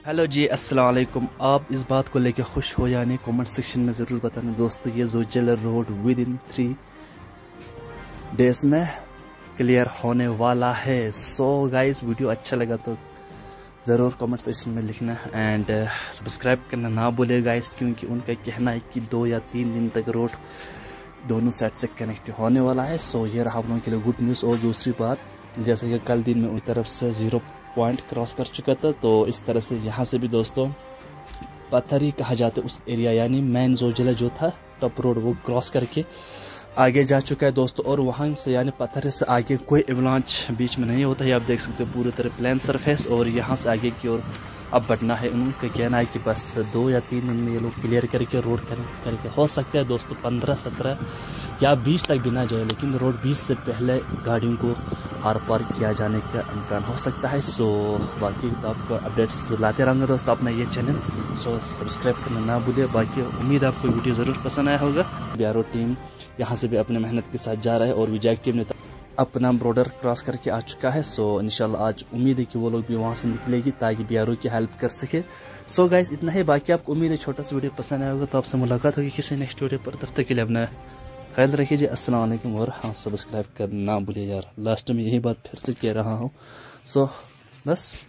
Hello जी, अस्सलाम वालेकुम। आप इस बात को लेकर खुश हो या नहीं, कमेंट सेक्शन में ज़रूर बताना दोस्तों। ये Zojila road within 3 days में क्लियर होने वाला है। सो गाइस, वीडियो अच्छा लगा तो ज़रूर कमेंट सेक्शन में लिखना एंड सब्सक्राइब करना ना भूले गाइस, क्योंकि उनका कहना है कि 2 या 3 दिन तक रोड दोनों साइड से कनेक्ट होने वाला है। सो ये रहा आप लोगों के लिए गुड न्यूज़। और दूसरी बात, जैसे कि कल दिन में उस तरफ से 0 पॉइंट क्रॉस कर चुका था, तो इस तरह से यहाँ से भी दोस्तों पत्थरी कहा जाता है उस एरिया, यानी मेन जोजिला जो था टॉप रोड, वो क्रॉस करके आगे जा चुका है दोस्तों। और वहाँ से यानी पत्थर से आगे कोई एवलांच बीच में नहीं होता है। आप देख सकते हो पूरी तरह प्लेन सरफेस, और यहाँ से आगे की ओर अब बढ़ना है। उनका कहना है कि बस 2 या 3 दिन में ये लोग क्लियर करके रोड करके हो सकता है दोस्तों 15, 17 या 20 तक भी ना जाए, लेकिन रोड 20 से पहले गाड़ियों को आर पार किया जाने का इम्कान हो सकता है। सो बाकी तो आपको अपडेट्स तो लाते रहूँगा दोस्तों अपना ये चैनल। सो सब्सक्राइब करना ना भूलिए। बाकी उम्मीद है आपको वीडियो ज़रूर पसंद आया होगा। BRO टीम यहाँ से भी अपने मेहनत के साथ जा रहा है, और विजय टीम ने अपना बॉर्डर क्रॉस करके आ चुका है। सो इंशाल्लाह आज उम्मीद है कि वो लोग भी वहाँ से निकलेगी ताकि BRO की हेल्प कर सके। सो गाइस, इतना ही। बाकी आपको उम्मीद है छोटा सा वीडियो पसंद आया होगा, तो आपसे मुलाकात होगी किसी नेक्स्ट वीडियो पर। तब तक के लिए अपना ख्याल रखिए जी। अस्सलाम वालेकुम। और हाँ, सब्सक्राइब करना ना भूलिए यार, लास्ट में यही बात फिर से कह रहा हूँ। सो बस।